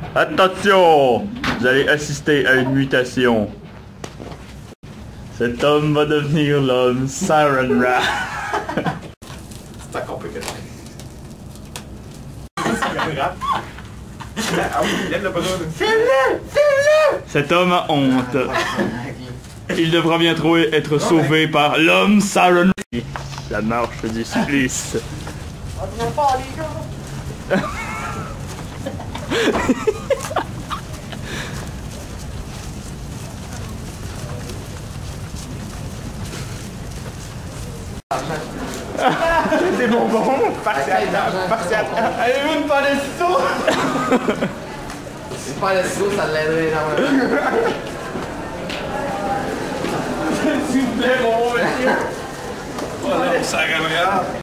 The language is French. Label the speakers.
Speaker 1: Attention! Vous allez assister à une mutation. Cet homme va devenir l'homme Siren Ra.
Speaker 2: C'est encore plus que ça. Ah oui, il aime le besoin de... Filme-le!
Speaker 1: Cet homme a honte. Il devra bientôt être sauvé par l'homme Siren Ra. La marche du supplice.
Speaker 2: On pas les gars!
Speaker 1: Des bonbons, partial. Allez, vous ne parlez ciseaux.
Speaker 3: Si pas le ciseau, ça l'aiderait énormément.
Speaker 1: S'il vous plaît, mon monsieur.
Speaker 2: Ça regarde.